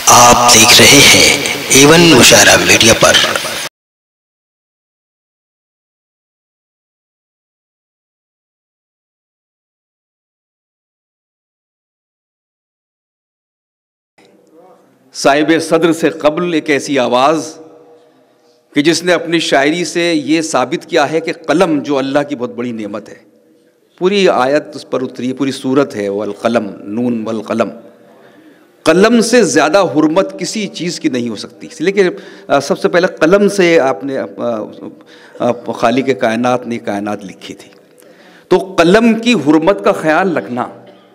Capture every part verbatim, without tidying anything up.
आप देख रहे हैं एवन मुशायरा मीडिया पर। साहिब सदर से कब्ल एक ऐसी आवाज़ कि जिसने अपनी शायरी से ये साबित किया है कि कलम जो अल्लाह की बहुत बड़ी नेमत है। पूरी आयत उस पर उतरी, पूरी सूरत है वल कलम नून वल कलम। कलम से ज़्यादा हुर्मत किसी चीज़ की नहीं हो सकती। इसलिए कि सबसे पहले कलम से आपने खालिक कायनात ने कायनात लिखी थी, तो कलम की हुर्मत का ख्याल रखना,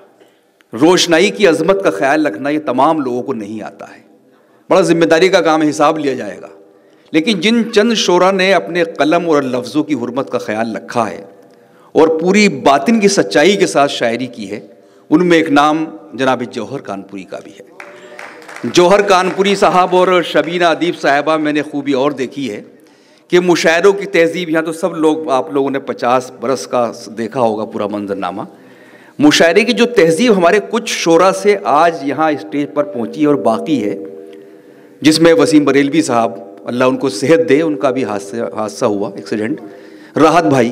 रोशनाई की अजमत का ख्याल रखना, ये तमाम लोगों को नहीं आता है। बड़ा जिम्मेदारी का काम है, हिसाब लिया जाएगा। लेकिन जिन चंद शोरा ने अपने कलम और लफ्ज़ों की हुर्मत का ख्याल रखा है और पूरी बातिन की सच्चाई के साथ शायरी की है, उनमें एक नाम जनाब जौहर कानपुरी का भी है। जौहर कानपुरी साहब और शबीना अदीब साहिबा, मैंने खूबी और देखी है कि मुशायरों की तहजीब, यहाँ तो सब लोग, आप लोगों ने पचास बरस का देखा होगा पूरा मंजरनामा। मुशायरे की जो तहजीब हमारे कुछ शोरा से आज यहाँ स्टेज पर पहुँची और बाकी है, जिसमें वसीम बरेलवी साहब, अल्लाह उनको सेहत दे, उनका भी हादसा हादसा हुआ, एक्सीडेंट, राहत भाई,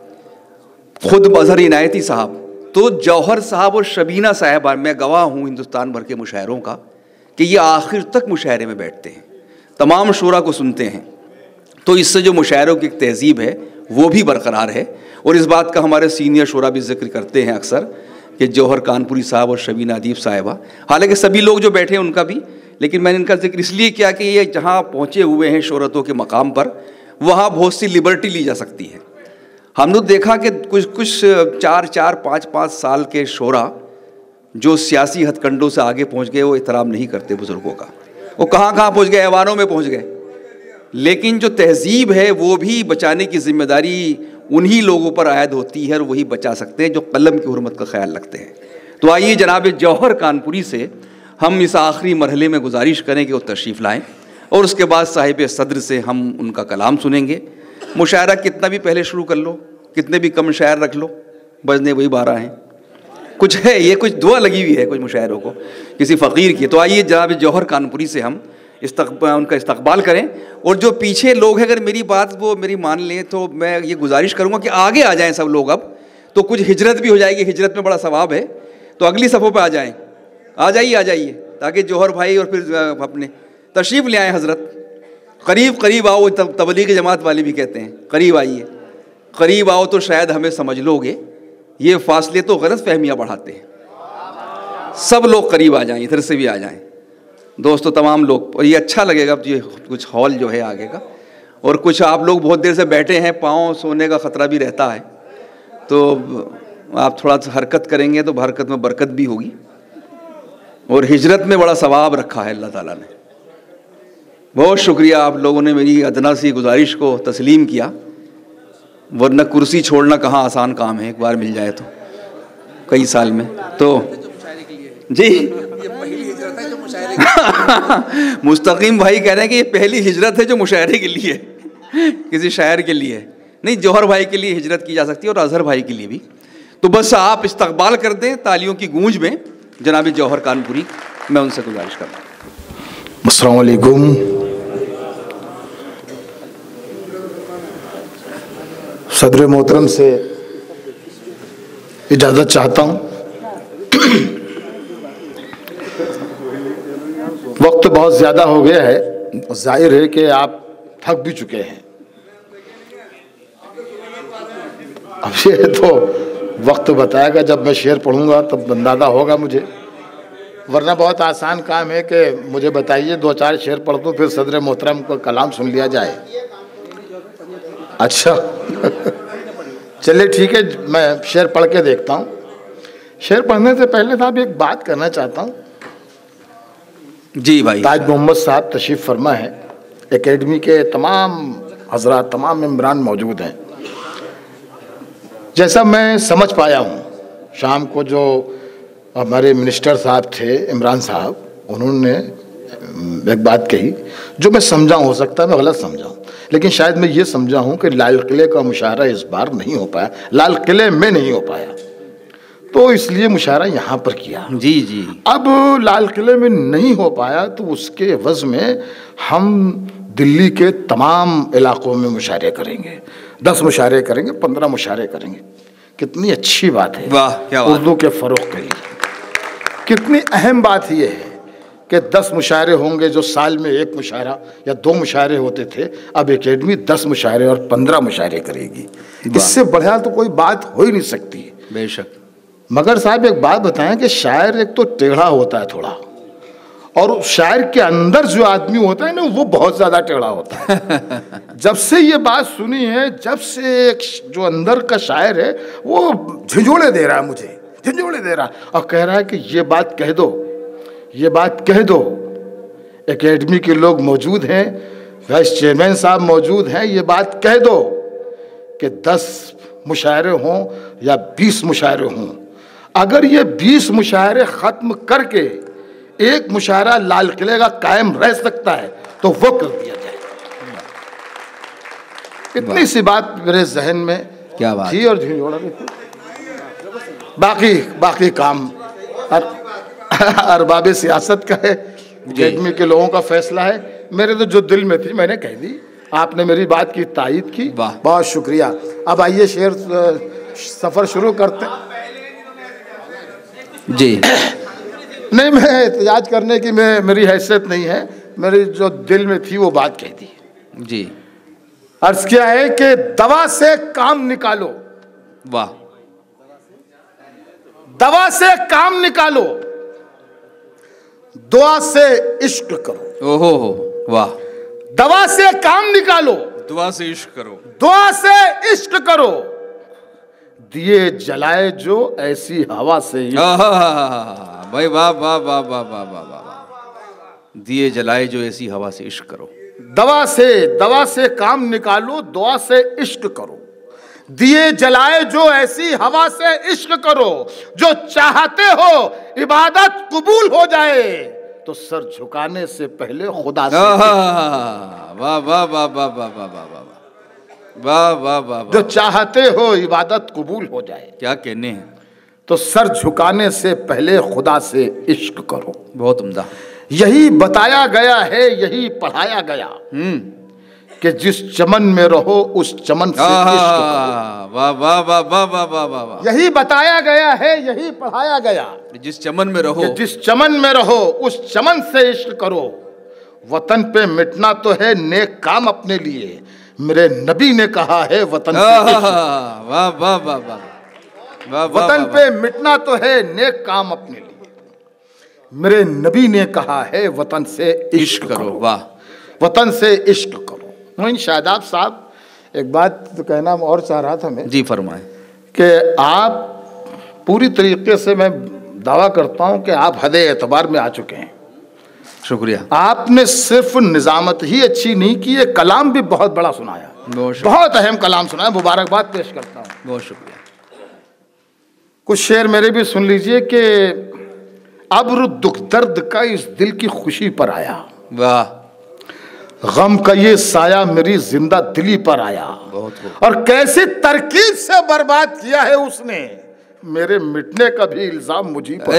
खुद अजहर इनायती साहब, तो जौहर साहब और शबीना साहबा, मैं गवाह हूँ हिंदुस्तान भर के मुशायरों का कि ये आखिर तक मुशायरे में बैठते हैं, तमाम शोरा को सुनते हैं। तो इससे जो मुशायरों की एक तहजीब है वो भी बरकरार है। और इस बात का हमारे सीनियर शोरा भी जिक्र करते हैं अक्सर कि जौहर कानपुरी साहब और शबीना अदीब साहिबा, हालांकि सभी लोग जो बैठे हैं उनका भी, लेकिन मैंने इनका जिक्र इसलिए किया कि ये जहाँ पहुँचे हुए हैं शोहरतों के मकाम पर, वहाँ बहुत सी लिबर्टी ली जा सकती है। हमने देखा कि कुछ कुछ चार चार पाँच पाँच साल के शोरा जो सियासी हथकंडों से आगे पहुँच गए, वो एहतराम नहीं करते बुज़ुर्गों का। वो कहाँ कहाँ पहुँच गए, ऐवानों में पहुँच गए। लेकिन जो तहजीब है वो भी बचाने की जिम्मेदारी उन्हीं लोगों पर आयद होती है और वही बचा सकते हैं जो कलम की हुर्मत का ख्याल रखते हैं। तो आइए जनाब जौहर कानपुरी से हम इस आखिरी मरहले में गुजारिश करें कि वो तशरीफ़ लाएँ और उसके बाद साहिब सदर से हम उनका कलाम सुनेंगे। मुशायरा कितना भी पहले शुरू कर लो, कितने भी कम शायर रख लो, बजने वही बारह हैं। कुछ है, ये कुछ दुआ लगी हुई है कुछ मुशायरों को किसी फ़कीर की। तो आइए जनाब जौहर कानपुरी से हम इस्तक़बाल, उनका इस्तक़बाल करें। और जो पीछे लोग हैं, अगर मेरी बात वो मेरी मान लें तो मैं ये गुजारिश करूँगा कि आगे आ जाएं सब लोग। अब तो कुछ हिजरत भी हो जाएगी, हिजरत में बड़ा सवाब है, तो अगली सफ़ों पे आ जाएं। आ जाइए आ जाइए ताकि जौहर भाई और फिर अपने तशरीफ़ ले आएँ हज़रत। करीब करीब आओ, तबलीग जमात वाले भी कहते हैं करीब आइए, करीब आओ तो शायद हमें समझ लोगे। ये फासले तो गलत फहमियाँ बढ़ाते हैं। सब लोग करीब आ जाएं, इधर से भी आ जाएं दोस्तों, तमाम लोग, और ये अच्छा लगेगा। ये कुछ हॉल जो है आगे का, और कुछ आप लोग बहुत देर से बैठे हैं, पाँव सोने का ख़तरा भी रहता है, तो आप थोड़ा सा हरकत करेंगे तो हरकत में बरकत भी होगी। और हिजरत में बड़ा सवाब रखा है अल्लाह ताला ने। बहुत शुक्रिया आप लोगों ने मेरी अदना सी गुजारिश को तस्लीम किया, वरना कुर्सी छोड़ना कहाँ आसान काम है, एक बार मिल जाए तो कई साल में। तो जी मुस्तकीम भाई कह रहे हैं कि ये पहली हिजरत है जो मुशायरे के लिए, किसी शायर के लिए नहीं, जौहर भाई के लिए हिजरत की जा सकती है और अजहर भाई के लिए भी। तो बस आप इस्तकबाल कर दें तालियों की गूंज में जनाब जौहर कानपुरी, मैं उनसे गुजारिश करता हूँ। अस्सलाम वालेकुम। सदर मोहतरम से इजाज़त चाहता हूँ। वक्त बहुत ज़्यादा हो गया है, जाहिर है कि आप थक भी चुके हैं। अब ये तो वक्त बताएगा, जब मैं शेर पढ़ूंगा तब अंदाज़ा होगा मुझे, वरना बहुत आसान काम है कि मुझे बताइए, दो चार शेर पढ़ दूँ, फिर सदर मोहतरम का कलाम सुन लिया जाए। अच्छा चलिए ठीक है, मैं शेर पढ़ के देखता हूँ। शेर पढ़ने से पहले साहब एक बात करना चाहता हूँ। जी भाई। ताज मोहम्मद साहब तशरीफ़ फरमा है, एकेडमी के तमाम हजरात, तमाम मेम्बरान मौजूद हैं। जैसा मैं समझ पाया हूँ, शाम को जो हमारे मिनिस्टर साहब थे, इमरान साहब, उन्होंने एक बात कही जो मैं समझा, हो सकता है मैं गलत समझा, लेकिन शायद मैं ये समझा हूँ कि लाल किले का मुशायरा इस बार नहीं हो पाया, लाल किले में नहीं हो पाया। तो इसलिए मुशायरा यहाँ पर किया। जी जी। अब लाल किले में नहीं हो पाया तो उसके एवज में हम दिल्ली के तमाम इलाकों में मुशायरे करेंगे, दस मुशायरे करेंगे, पंद्रह मुशायरे करेंगे। कितनी अच्छी बात है, वाह क्या बात। उर्दू के फ़रोग़ के लिए कितनी अहम बात ये है कि दस मुशायरे होंगे, जो साल में एक मुशायरा या दो मुशायरे होते थे, अब एकेडमी दस मुशायरे और पंद्रह मुशायरे करेगी। इससे बढ़िया तो कोई बात हो ही नहीं सकती। बेशक। मगर साहब एक बात बताएं कि शायर एक तो टेढ़ा होता है थोड़ा, और शायर के अंदर जो आदमी होता है ना वो बहुत ज़्यादा टेढ़ा होता है। जब से ये बात सुनी है, जब से एक जो अंदर का शायर है वो झिझोड़े दे रहा है, मुझे झिझोड़े दे रहा है और कह रहा है कि ये बात कह दो, ये बात कह दो। एकेडमी के लोग मौजूद हैं, वाइस चेयरमैन साहब मौजूद हैं, ये बात कह दो कि दस मुशायरे हों या बीस मुशायरे हों, अगर ये बीस मुशायरे ख़त्म करके एक मुशायरा लाल किले का कायम रह सकता है तो वो कर दिया जाए। इतनी सी बात मेरे जहन में क्या बात थी और झिझोड़ा भी थी। बाकी बाकी काम अरबाब सियासत का है, एकेडमी के लोगों का फैसला है। मेरे तो जो दिल में थी मैंने कह दी, आपने मेरी बात की तायीद की, बहुत शुक्रिया। अब आइए शेर सफ़र शुरू करते जी। नहीं, मैं एहतजाज करने की मैं मेरी हैसियत नहीं है, मेरी जो दिल में थी वो बात कह दी जी। अर्ज किया है कि दवा से काम निकालो, वाह, दवा से काम निकालो, दुआ से इश्क करो। ओहो हो, वाह। दवा से काम निकालो, दुआ से इश्क करो, दुआ से इश्क करो, दिए जलाए जो ऐसी हवा से। भाई वाह वाह वाह वाह वाह वाह वाह। दिए जलाए जो ऐसी हवा से इश्क करो। दवा से दवा से काम निकालो, दुआ से इश्क करो, दिए जलाए जो ऐसी हवा से इश्क करो, जो चाहते हो इबादत कबूल हो जाए तो सर झुकाने से पहले खुदा से। वाह वाह वाह वाह वाह वाह वाह वाह वाह वाह। जो चाहते हो इबादत कबूल हो जाए, क्या कहने हैं, तो सर झुकाने से पहले खुदा से इश्क करो। बहुत उम्दा। यही बताया गया है, यही पढ़ाया गया कि जिस चमन में रहो उस चमन से इश्क करो। वाह वाह वाह वाह वाह वाह वाह वाह। यही बताया गया है, यही पढ़ाया गया, जिस चमन में रहो, जिस चमन में रहो उस चमन से इश्क करो। वतन पे मिटना तो है नेक काम अपने लिए, मेरे नबी ने कहा है वतन से इश्क। वाह वाह वाह वाह। वतन पे मिटना तो है नेक काम अपने लिए, मेरे नबी ने कहा है वतन से इश्क करो। वाह, वतन से इश्क करो। मोइन शादाब साहब, एक बात तो कहना और चाह रहा था मैं। जी फरमाएं। कि आप पूरी तरीके से, मैं दावा करता हूं कि आप हद एतबार में आ चुके हैं। शुक्रिया। आपने सिर्फ निजामत ही अच्छी नहीं की, ये कलाम भी बहुत बड़ा सुनाया, बहुत अहम कलाम सुनाया। मुबारकबाद पेश करता हूँ। बहुत शुक्रिया। कुछ शेर मेरे भी सुन लीजिए कि अब्र दुख दर्द का इस दिल की खुशी पर आया, वाह, गम का ये साया मेरी जिंदा दिली पर आया, बहुत। और कैसी तरकीब से बर्बाद किया है उसने, मेरे मिटने का भी इल्जाम मुझे पर।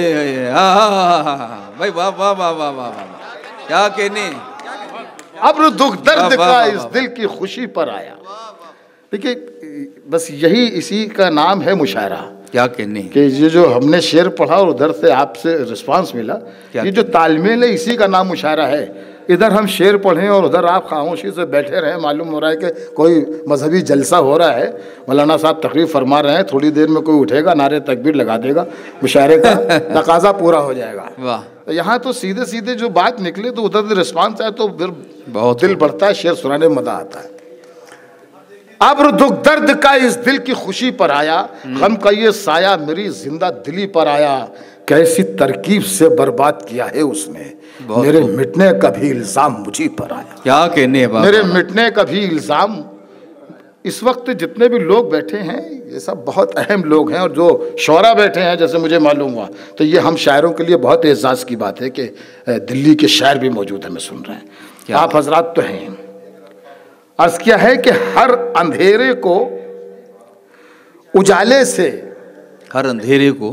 भाई वाह वाह वाह वाह वाह, क्या कहने। अब्र दुख दर्द का इस दिल की खुशी पर आया। देखिए, बस यही इसी का नाम है मुशायरा। क्या कहने कि ये जो हमने शेर पढ़ा और उधर से आपसे रिस्पांस मिला, ये जो तालमेल है इसी का नाम मुशायरा है। इधर हम शेर पढ़ें और उधर आप खामोशी से बैठे रहें, मालूम हो रहा है कि कोई मजहबी जलसा हो रहा है, मौलाना साहब तकरीर फरमा रहे हैं, थोड़ी देर में कोई उठेगा, नारे तकबीर लगा देगा, मुशायरे का तकाजा पूरा हो जाएगा। वाह। तो यहाँ तो सीधे सीधे जो बात निकले तो उधर से रिस्पांस आए तो फिर बहुत दिल बढ़ता है, शेर सुनाने में मजा आता है। अब्र दुख दर्द का इस दिल की खुशी पर आया, गम का ये साया मेरी जिंदा दिली पर आया, कैसी तरकीब से बर्बाद किया है उसने, मेरे मिटने का भी इल्जाम मुझी पर आया। क्या कहने, मेरे मिटने का भी इल्जाम। इस वक्त जितने भी लोग बैठे हैं ये सब बहुत अहम लोग हैं, और जो शौरा बैठे हैं जैसे मुझे मालूम हुआ, तो ये हम शायरों के लिए बहुत एजाज़ की बात है कि दिल्ली के शायर भी मौजूद हैं, मैं सुन रहे हैं, आप हजरात तो हैं। अर्ज किया है कि हर अंधेरे को उजाले से हर अंधेरे को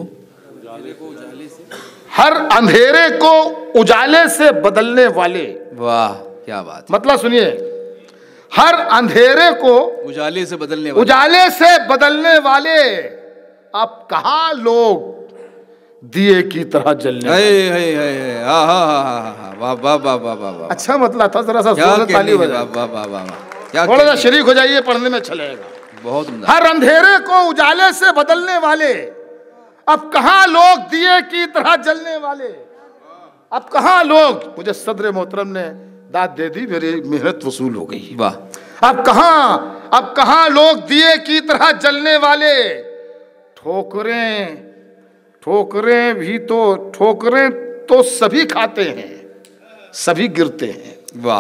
हर अंधेरे को उजाले से बदलने वाले। वाह क्या बात। मतलब सुनिए, हर अंधेरे को उजाले से बदलने वाले, उजाले से बदलने वाले। अब कहाँ लोग दिए की तरह जलने वाले। है, है, है, है, हा, हा, हा, हा, हा, वाह वाह वाह वाह वाह वाह। अच्छा मतलब था, जरा सा क्या जोर से ताली कहने, बजाइए। वाह वाह वाह वाह, क्या थोड़ा सा कहने। शरीक हो जाइए, पढ़ने में चलेगा। बहुत उम्दा। हर अंधेरे को उजाले से बदलने वाले, अब कहाँ लोग दिए की तरह जलने वाले। अब कहाँ लोग, मुझे सदर मोहतरम ने दाद दे दी, मेरी मेहनत वसूल हो गई। वाह। अब कहाँ, अब कहाँ लोग दिए की तरह जलने वाले। ठोकरें, ठोकरें भी तो, ठोकरें तो सभी खाते हैं, सभी गिरते हैं। वाह।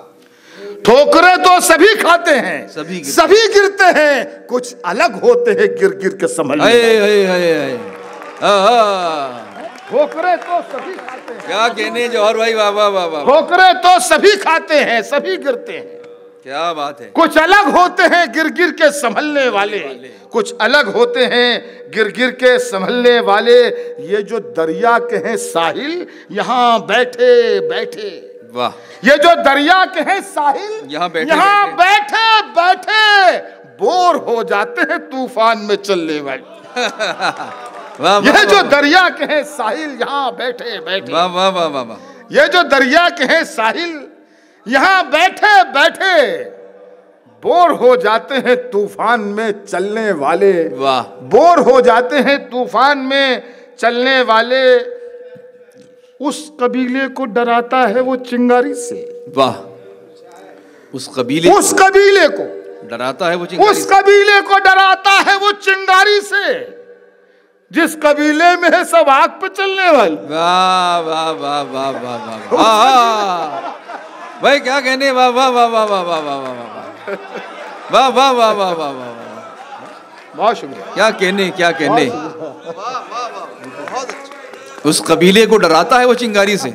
ठोकरें तो सभी खाते हैं, सभी गिरते, सभी गिरते हैं, कुछ अलग होते हैं गिर गिर के संभलने वाले। है, है, है, है। हा, हा। ठोकरें तो सभी खाते हैं। क्या कहने जौहर भाई, वाह वाह वाह वाह। ठोकरें तो सभी खाते हैं, सभी गिरते हैं, क्या बात है। कुछ अलग होते हैं गिर गिर के संभलने वाले। कुछ अलग होते हैं गिर गिर के संभलने वाले। ये जो दरिया के हैं साहिल, यहाँ बैठे बैठे। वाह। ये जो दरिया के हैं साहिल, यहाँ बैठे यहाँ बैठे बैठे बोर हो जाते हैं तूफान में चलने वाले। वाह। ये जो दरिया के हैं साहिल, यहाँ बैठे बैठे। वाह वाह वाह वाह वाह। ये जो दरिया के हैं साहिल, यहाँ बैठे बैठे बोर हो जाते हैं तूफान में चलने वाले। वाह। बोर हो जाते हैं तूफान में चलने वाले। उस कबीले को डराता है वो चिंगारी से। वाह। उस कबीले, उस कबीले को डराता है वो चिंगारी, उस कबीले को डराता है वो चिंगारी से, जिस कबीले में है सब आग पे चलने वाले। वाह वाह वाह वाह वाह वाह वाह। भाई क्या कहने, वाह वाह वाह वाह वाह वाह वाह वाह वाह वाह वाह वाह वाह वाह। बहुत शुक्रिया। क्या कहने, क्या कहने। उस कबीले को डराता है वो चिंगारी से।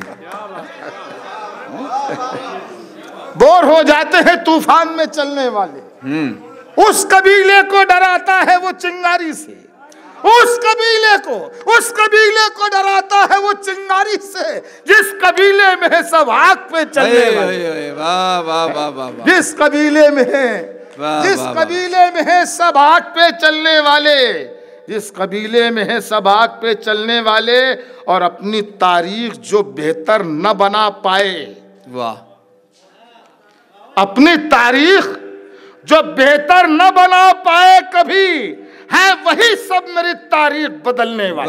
बोर हो जाते हैं तूफान में चलने वाले। हम्म। उस कबीले को डराता है वो चिंगारी से। उस कबीले को, उस कबीले को डराता है वो चिंगारी से, जिस कबीले में है सब आग पे चलने वाले। वाह वाह वाह वाह। जिस कबीले में है, जिस कबीले में है सब आग पे चलने वाले, जिस कबीले में है सब आग पे चलने वाले, और अपनी तारीख जो बेहतर न बना पाए। वाह। अपनी तारीख जो बेहतर न बना पाए कभी, है वही सब मेरी तारीख बदलने वाले।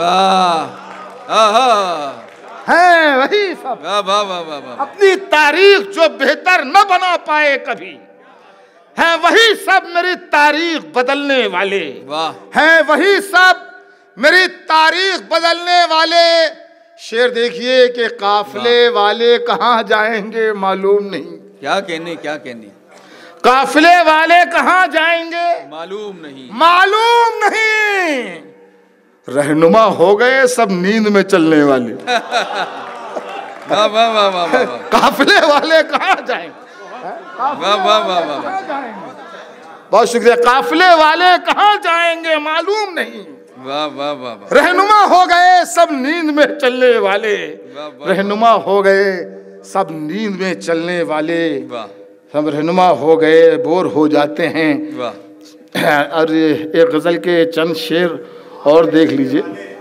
वाह। है वही सब। वाह वाह वाह वाह। अपनी तारीख जो बेहतर न बना पाए कभी, है वही सब मेरी तारीख बदलने वाले। वाह। है वही सब मेरी तारीख बदलने वाले। शेर देखिए कि काफिले वाले कहाँ जाएंगे मालूम नहीं। क्या कहने, क्या कहने। काफिले वाले कहाँ जाएंगे मालूम नहीं, मालूम नहीं। रहनुमा हो गए सब नींद में चलने वाले। वाह वाह वाह वाह वाह। काफिले वाले कहाँ जाएंगे। वाह वाह वाह वाह। बहुत शुक्रिया। काफिले वाले कहाँ जाएंगे मालूम नहीं। वाह वाह वाह। रहनुमा हो गए सब नींद में चलने वाले। रहनुमा हो गए सब नींद में चलने वाले। सब रहनुमा हो गए, बोर हो जाते हैं। वाह। और एक गजल के चंद शेर और देख लीजिए।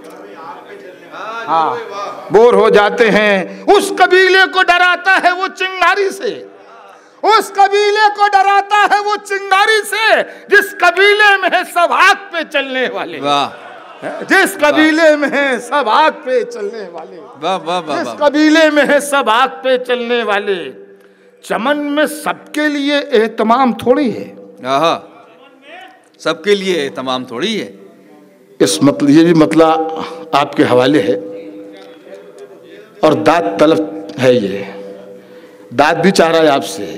हाँ, बोर हो जाते हैं। उस कबीले को डराता है वो चिंगारी से। उस कबीले को डराता है वो चिंगारी से, जिस कबीले में है सब आग पे चलने वाले। वाह। जिस कबीले में है सब आग पे चलने वाले। वाह वाह वाह। जिस कबीले में है सब आग पे चलने वाले। चमन में सबके लिए एहतमाम थोड़ी है। आहा, सबके लिए तमाम थोड़ी है। इस मतलब ये भी मतलब आपके हवाले है, और दाद तलब है। ये दाद भी चाह रहा है आपसे।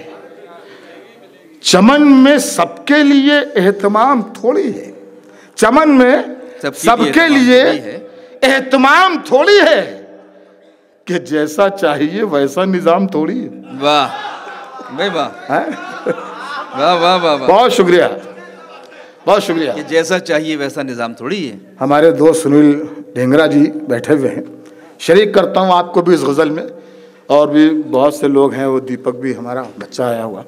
चमन में सबके लिए एहतमाम थोड़ी है। चमन में सबके लिए एहतमाम थोड़ी है, कि जैसा चाहिए वैसा निजाम थोड़ी है। वाह भाई वाह। वाह वाह वाह। बहुत शुक्रिया, बहुत शुक्रिया। कि जैसा चाहिए वैसा निज़ाम थोड़ी है। हमारे दोस्त सुनील ढेंगरा जी बैठे हुए हैं, शरीक करता हूँ आपको भी इस गज़ल में, और भी बहुत से लोग हैं, वो दीपक भी हमारा बच्चा आया हुआ।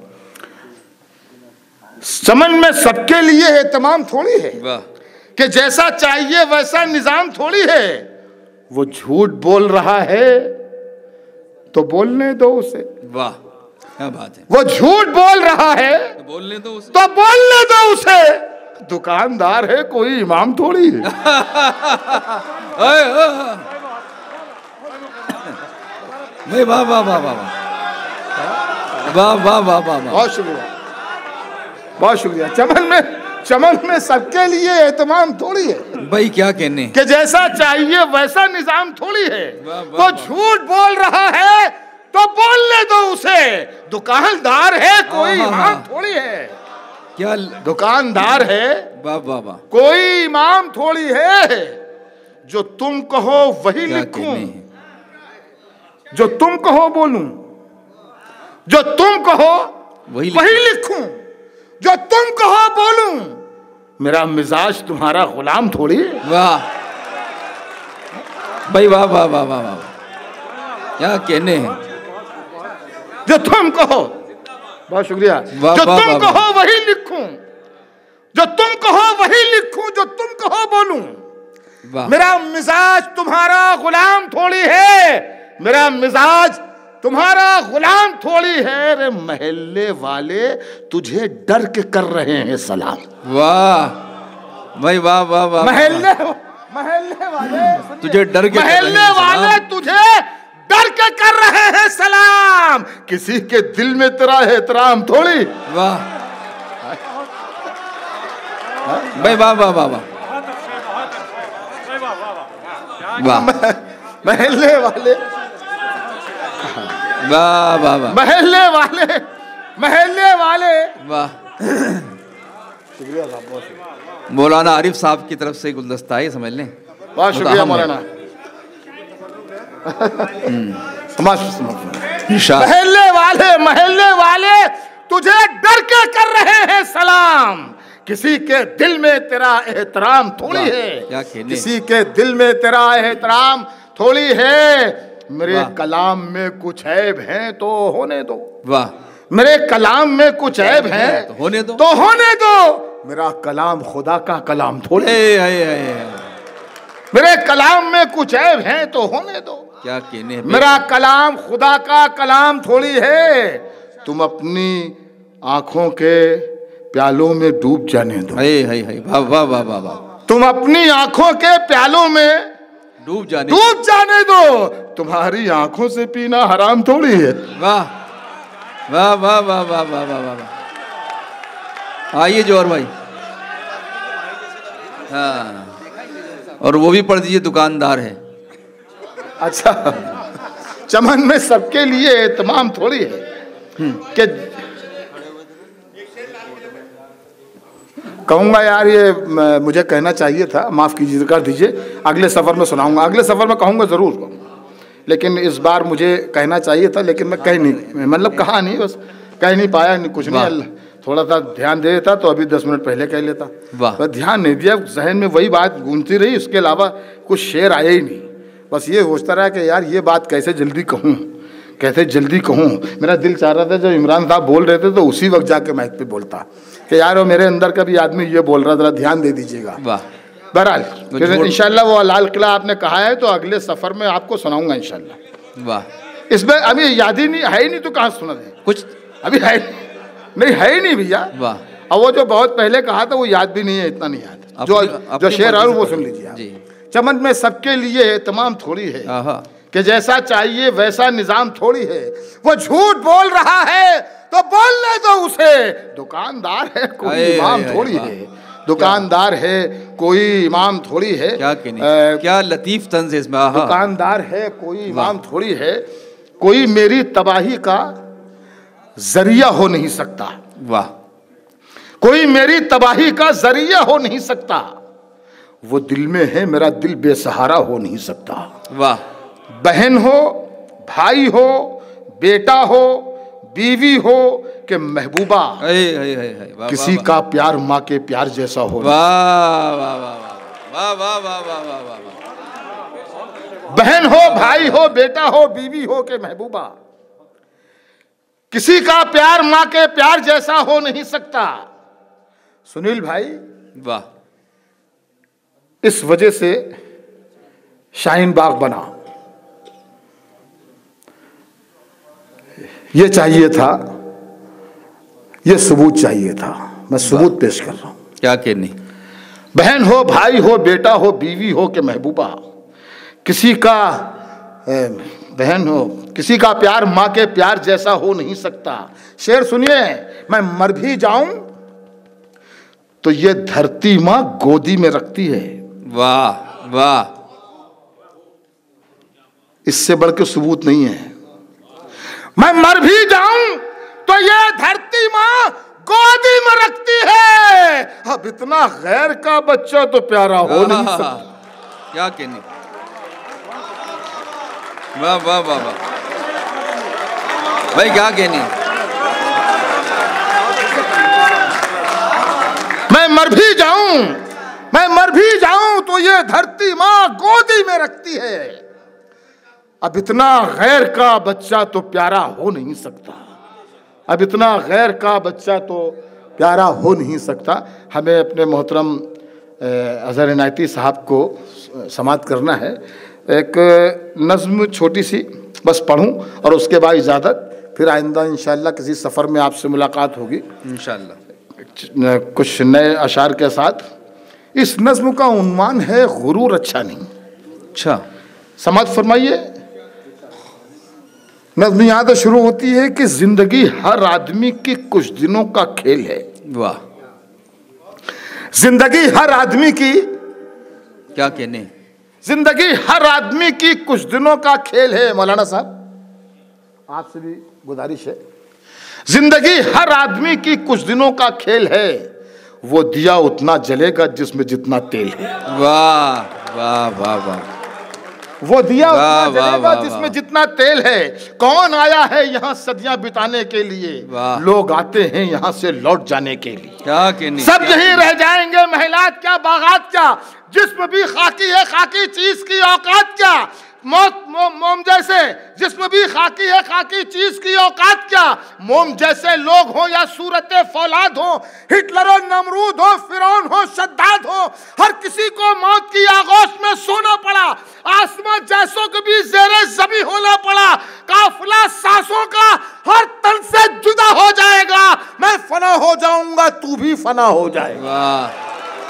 चमन में सबके लिए एहतमाम थोड़ी है कि जैसा चाहिए वैसा निजाम थोड़ी है। वो झूठ बोल रहा है तो बोलने दो उसे। वाह क्या बात है। वो झूठ बोल रहा है तो बोलने दो उसे। तो बोलने दो उसे। दुकानदार है कोई इमाम थोड़ी है। वाह वाह वाह वाह वाह वाह वाह वाह वाह। बहुत शुक्रिया, बहुत शुक्रिया। चमन में चमन में सबके लिए एहतमाम थोड़ी है भाई, क्या कहने कि जैसा चाहिए वैसा निजाम थोड़ी है। वो झूठ बोल रहा है तो बोलने दो उसे। दुकानदार है कोई इमाम थोड़ी है। क्या दुकानदार है वाह वाह वाह, कोई इमाम थोड़ी है। जो तुम कहो वही लिखूं, जो तुम कहो बोलूं, जो तुम कहो वही वही लिखूं, जो तुम कहो बोलूं। मेरा मिजाज तुम्हारा गुलाम थोड़ी। वाह भाई वाह वाह वाह वाह वाह, क्या कहने हैं। जो तुम कहो, बहुत शुक्रिया। जो तुम कहो वही लिखूं, जो तुम कहो वही लिखूं, जो तुम कहो बोलूं। मेरा मिजाज तुम्हारा गुलाम थोड़ी है। मेरा मिजाज तुम्हारा गुलाम थोड़ी है। रे महल्ले वाले तुझे डर के कर रहे हैं सलाम। वाह भाई वाह वाह वाह। महल्ले महल्ले वाले तुझे डर के महल्ले वाले तुझे डर के कर रहे हैं सलाम। किसी के दिल में तेरा एहतराम थोड़ी। वाह भाई वाह वाह वाह वाह वाह। महल्ले वाले वाह वाह वाह। महल्ले वाले महल्ले वाले वाह। मौलाना आरिफ साहब की तरफ से गुलदस्ता है, समझ लें। बहुत शुक्रिया मौलाना। महल्ले वाले महल्ले वाले तुझे डर के कर रहे हैं सलाम। किसी के दिल में तेरा एहतराम थोड़ी है। किसी के दिल में तेरा एहतराम थोड़ी है। मेरे कलाम में कुछ ऐब हैं तो होने दो। वाह। मेरे कलाम में कुछ ऐब हैं तो होने दो, तो होने दो। मेरा कलाम खुदा का कलाम थोड़ी। मेरे कलाम में कुछ ऐब हैं तो होने दो। क्या कहने। मेरा कलाम खुदा का कलाम थोड़ी है। तुम अपनी आंखों के प्यालों में डूब जाने दो। वाह वाह वाह वाह वाह। तुम अपनी आंखों के प्यालों में डूब जाने डूब जाने दो। तुम्हारी आंखों से पीना हराम थोड़ी है। वाह वाह वाह वाह वाह वाह वाह वाह। आइए जोर भाई। हाँ, और वो भी पढ़ दीजिए, दुकानदार है। अच्छा, चमन में सबके लिए तमाम थोड़ी है कि कहूँगा यार ये मुझे कहना चाहिए था, माफ़ कीजिए, कर दीजिए। अगले सफ़र में सुनाऊंगा, अगले सफ़र में कहूँगा ज़रूर, लेकिन इस बार मुझे कहना चाहिए था, लेकिन मैं कह नहीं, मतलब कहा नहीं, बस कह नहीं पाया, नहीं कुछ नहीं। थोड़ा सा ध्यान दे देता तो अभी दस मिनट पहले कह लेता, बस ध्यान नहीं दिया। जहन में वही बात गूंजती रही, उसके अलावा कुछ शेर आया ही नहीं। बस ये सोचता रहा कि यार ये बात कैसे जल्दी कहूँ, कैसे जल्दी कहूँ। मेरा दिल चाह रहा था जब इमरान साहब बोल रहे थे तो उसी वक्त जाके माइक पे बोलता कि यार वो मेरे अंदर का भी आदमी ये बोल रहा, जरा ध्यान दे दीजिएगा। बहरहाल फिर इंशाल्लाह वो लाल किला आपने कहा है तो अगले सफ़र में आपको सुनाऊंगा इंशाल्लाह। वाह। इसमें अभी याद ही नहीं है ही नहीं तो कहाँ सुना दे, कुछ अभी है नहीं, है ही नहीं भैया। वाह। और वो जो बहुत पहले कहा था वो याद भी नहीं है, इतना नहीं याद। जो जो शेर है वो सुन लीजिए। चमन में सबके लिए तमाम थोड़ी है कि जैसा चाहिए वैसा निजाम थोड़ी है। वो झूठ बोल रहा है तो बोलने दो उसे। दुकानदार है कोई इमाम थोड़ी है। दुकानदार है कोई इमाम थोड़ी है। क्या क्या लतीफ तंज है इसमें। दुकानदार है कोई इमाम थोड़ी है। कोई मेरी तबाही का जरिया हो नहीं सकता। वाह। कोई मेरी तबाही का जरिया हो नहीं सकता। वो दिल में है, मेरा दिल बेसहारा हो नहीं सकता। वाह। बहन हो, भाई हो, बेटा हो, बीवी हो कि महबूबा, है, है, है, है, वाह, किसी वाह, का प्यार माँ के प्यार जैसा हो। वाह वाह वाह वाह वाह वाह वाह वाह वाह वाह। बहन हो, भाई हो, बेटा हो, बीवी हो के महबूबा, किसी का प्यार माँ के प्यार जैसा हो नहीं सकता। सुनील भाई, वाह, इस वजह से शाहीन बाग बना। ये चाहिए था, ये सबूत चाहिए था। मैं सबूत पेश कर रहा हूं। क्या कहने। बहन हो, भाई हो, बेटा हो, बीवी हो के महबूबा, किसी का ए, बहन हो, किसी का प्यार माँ के प्यार जैसा हो नहीं सकता। शेर सुनिए, मैं मर भी जाऊं तो ये धरती माँ गोदी में रखती है। वाह वाह, इससे बढ़ के सबूत नहीं है। मैं मर भी जाऊं तो ये धरती माँ गोदी में रखती है। अब इतना गैर का बच्चा तो प्यारा हो नहीं सकता। क्या कहने। वाह वाह वाह वाह भाई, क्या कहने। मैं मर भी जाऊं, मैं मर भी जाऊं तो ये धरती माँ गोदी में रखती है। अब इतना गैर का बच्चा तो प्यारा हो नहीं सकता। अब इतना गैर का बच्चा तो प्यारा हो नहीं सकता। हमें अपने मोहतरम अजहर इनायती साहब को समाअत करना है। एक नज़्म छोटी सी बस पढ़ूं और उसके बाद इजाज़त। फिर आइंदा इंशाअल्लाह किसी सफ़र में आपसे मुलाकात होगी इंशाअल्लाह कुछ नए अशार के साथ। इस नज़्म का उन्वान है गुरूर अच्छा नहीं। अच्छा, समाअत फरमाइए। नज़्म यहाँ से शुरू होती है कि जिंदगी हर आदमी की कुछ दिनों का खेल है। वाह, जिंदगी हर आदमी की, क्या कहने। जिंदगी हर आदमी की कुछ दिनों का खेल है। मौलाना साहब, आपसे भी गुजारिश है, जिंदगी हर आदमी की कुछ दिनों का खेल है। वो दिया उतना जलेगा जिसमें जितना तेल है। वाह वाह वाह वाह, वो दिया वाह, उतना वाह, जलेगा वाह, जिसमें वाह। जितना तेल है। कौन आया है यहाँ सदियां बिताने के लिए, वाह। लोग आते हैं यहाँ से लौट जाने के लिए। क्या कहने। सब यहीं रह जाएंगे, महलात क्या बागात क्या, जिस्म भी खाकी है खाकी चीज की औकात क्या। मौत मोम जैसे जिस्म भी खाकी है खाकी चीज की औकात क्या। मोम जैसे लोग हो या सूरत फौलाद हो, हिटलर हो, नमरूद हो, फिरौन हो, शद्दाद हो, हर किसी को मौत की आगोश में सोना पड़ा। आसमां जैसों के भी ज़ेरे ज़मीं होना पड़ा। काफिला सांसों का हर तन से जुदा हो जाएगा। मैं फना हो जाऊंगा, तू भी फना हो जाएगा। वाह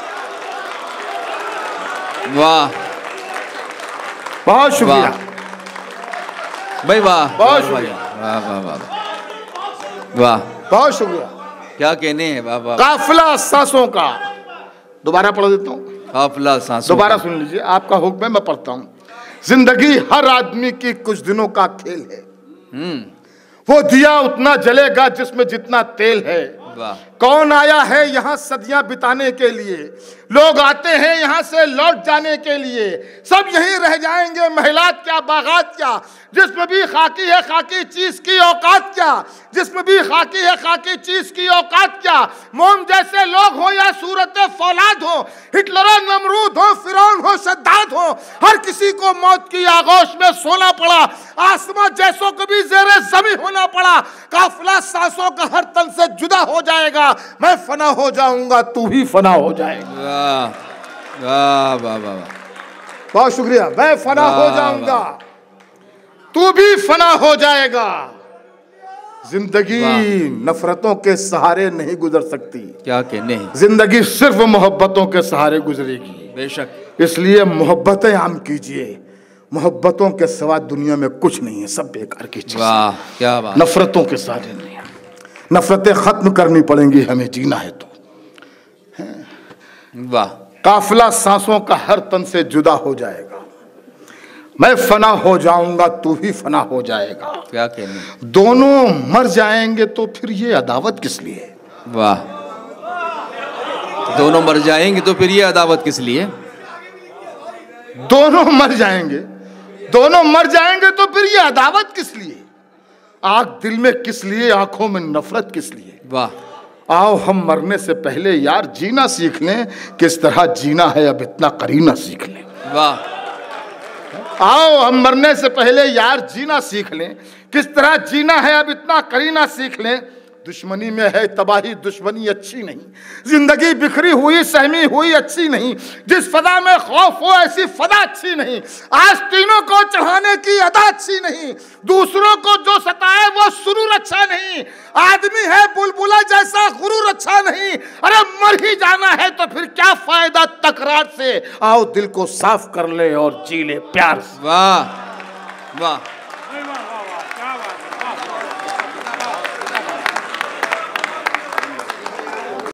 वाह, बहुत शुक्रिया भाई, वाह बहुत वाह शुक्रिया। वाह वाह वाह वाह, बहुत शुक्रिया। क्या कहने हैं। वाह वाह, काफिला सांसों का, दोबारा पढ़ देता हूँ, काफिला सांसों दोबारा का। सुन लीजिए, आपका हुक्म है, मैं पढ़ता हूँ। जिंदगी हर आदमी की कुछ दिनों का खेल है। हम्म, वो दिया उतना जलेगा जिसमें जितना तेल है। वाह, कौन आया है यहाँ सदियां बिताने के लिए, लोग आते हैं यहाँ से लौट जाने के लिए। सब यहीं रह जाएंगे, महलात क्या बागात क्या, जिसमें भी खाकी है खाकी चीज की औकात क्या। जिसमें भी खाकी है खाकी चीज की औकात क्या। मोम जैसे लोग हो या सूरत फौलाद हो, हिटलर हो, नमरूद हो, फिरौन हो, शद्दाद हो, हर किसी को मौत की आगोश में सोना पड़ा। आसमां जैसों को भी ज़ेरे ज़मीं होना पड़ा। काफिला सांसों का हर तन से जुदा हो जाएगा। मैं फना हो जाऊंगा, तू भी फना हो जाएगा। वाह वाह वाह वाह, बहुत शुक्रिया। मैं फना हो जाऊंगा, तू भी फना हो जाएगा। जिंदगी नफरतों के सहारे नहीं गुजर सकती। क्या कहने हैं। जिंदगी सिर्फ मोहब्बतों के सहारे गुजरेगी। बेशक। इसलिए मोहब्बतें आम कीजिए। मोहब्बतों के सिवा दुनिया में कुछ नहीं है, सब बेकार की चीज़। वाह, क्या बात। नफरतों के सहारे नहीं, नफरतें खत्म करनी पड़ेंगी हमें, जीना है तो। वाह, काफिला सांसों का हर तन से जुदा हो जाएगा। मैं फना हो जाऊंगा, तू भी फना हो जाएगा। क्या कहने। दोनों मर जाएंगे तो फिर ये अदावत किस लिए। वाह, दोनों मर जाएंगे तो फिर ये अदावत किस लिए। दोनों मर जाएंगे, दोनों मर जाएंगे तो फिर ये अदावत किस लिए। आग दिल में किस लिए, आंखों में नफरत किस लिए। वाह। आओ हम मरने से पहले यार जीना सीख लें, किस तरह जीना है अब इतना करीना सीख लें। वाह। आओ हम मरने से पहले यार जीना सीख लें, किस तरह जीना है अब इतना करीना सीख लें। दुश्मनी में है तबाही, दुश्मनी अच्छी नहीं, जिंदगी बिखरी हुई सहमी हुई अच्छी नहीं, जिस फदा में खौफ हो ऐसी फदा अच्छी नहीं, आस्तीनों को चढ़ाने की अदा अच्छी नहीं, दूसरों को जो सताए वो सुरूर अच्छा नहीं, आदमी है बुलबुला जैसा गुरूर अच्छा नहीं, अरे मर ही जाना है तो फिर क्या फायदा तकरार से, आओ दिल को साफ कर ले और जी ले प्यार से। वाह वाह।